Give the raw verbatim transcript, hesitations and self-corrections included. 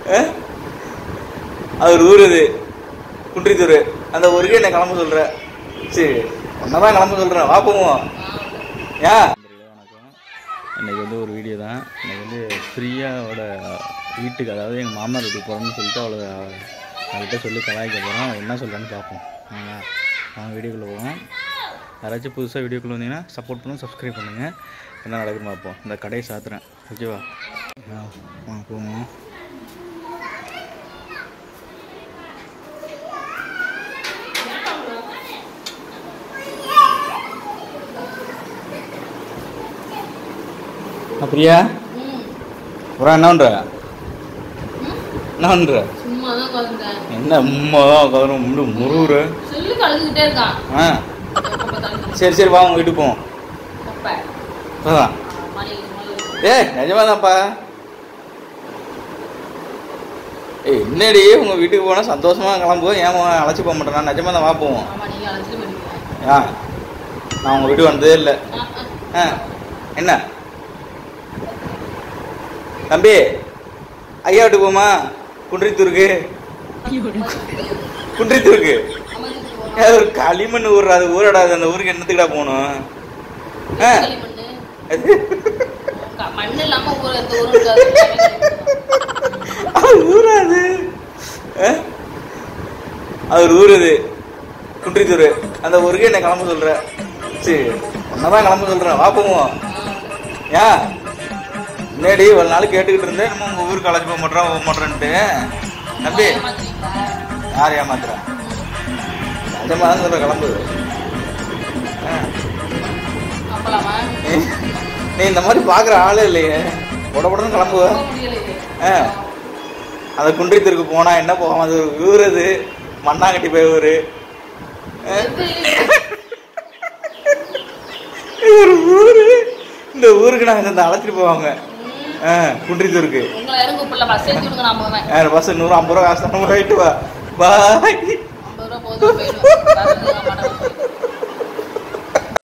அது ஒரு ஊர், இது குன்றித்தூர். அந்த ஊருக்கு என்ன கிளம்ப சொல்ற? சரி, ஒன்னதான் கிளம்ப சொல்றேன், வா போவோம். ஏன் வணக்கம். இன்னைக்கு வந்து ஒரு வீடியோ தான். இன்னைக்கு வந்து ஃப்ரீயாவோட வீட்டுக்கு, அதாவது எங்கள் மாமனார் வீட்டுக்கு போகிறோம்னு சொல்லிட்டு அவளை அவள்கிட்ட சொல்லி கலாய்க்க போகிறோம். அவள் என்ன சொல்கிறான்னு பார்ப்போம். ஆமாம், அவங்க வீடியோக்குள்ளே போவோம். யாராச்சும் புதுசாக வீடியோக்குள்ளே வந்தீங்கன்னா சப்போர்ட் பண்ணுங்க, சப்ஸ்கிரைப் பண்ணுங்கள். என்ன நடக்குதுன்னு பார்ப்போம். இந்த கடையை சாத்துறேன், ஓகேவா? வாங்க போவோம். பிரியா, அப்புறம் என்ன பண்ற? என்ன பண்ற? என்ன உம்மா கவனம் முருகுற? சரி சரி, வா உங்க வீட்டுக்கு போவோம். ஏ நிஜமாதான்ப்பா. ஏய் என்னடி, உங்க வீட்டுக்கு போனா சந்தோஷமா கிளம்புவோம், ஏன் அழைச்சி போக மாட்டேன்? நிஜமா தான், வா போவோம். ஆ, நான் உங்க வீட்டுக்கு வந்ததே இல்லை. ஆ, என்ன தம்பி, ஐயா வீட்டுக்கு போமா? குன்றித்தூருக்கு, குன்றித்தூருக்கு ஒரு களிமண் ஊர், அது ஊரடாது. அந்த ஊருக்கு என்னத்துக்குடா போகணும்? அது ஊராது, அது ஒரு ஊர், இது குன்றித்தூர். அந்த ஊருக்கு என்ன கிளம்ப சொல்ற? சரி, ஒன்னதான் கிளம்ப சொல்றேன், வா போவோம். ஏன் முன்னாடி ஒரு நாள் கேட்டுக்கிட்டு இருந்தேன், நம்ம உங்க ஊருக்கு அழைச்சி போக மாட்டோம் போக மாட்டோன்ட்டு. தம்பி, யார் ஏமாத்துறா? நிஜமா தான் சொல்ற, கிளம்பு. நீ இந்த மாதிரி பாக்குற ஆளே இல்லையே, உடம்புடன்னு கிளம்புவ. அந்த குன்றித்தூருக்கு போனா என்ன போவோம்? அது ஒரு ஊர், அது மண்ணாங்கட்டி போய் ஊரு. ஒரு ஊரு, இந்த ஊருக்கு நாங்க இந்த அழைச்சிட்டு போவாங்க. குன்றித்தூருக்கு பஸ் நூறு ஐம்பது ரூபா காசு. ரைட்டு, வா பாய்.